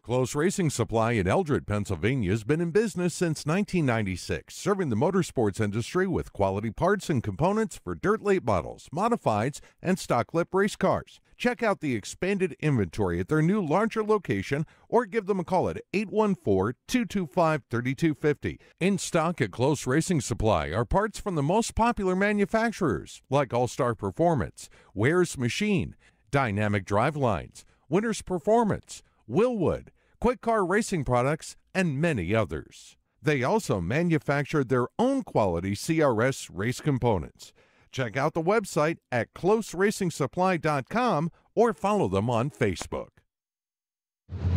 Close Racing Supply in Eldred, Pennsylvania has been in business since 1996, serving the motorsports industry with quality parts and components for dirt late models, modifieds, and stock lip race cars. Check out the expanded inventory at their new larger location or give them a call at 814-225-3250. In stock at Close Racing Supply are parts from the most popular manufacturers like All-Star Performance, Ware's Machine, Dynamic Drive Lines, Winter's Performance, Willwood, Quick Car Racing Products, and many others. They also manufacture their own quality CRS race components. Check out the website at closeracingsupply.com or follow them on Facebook.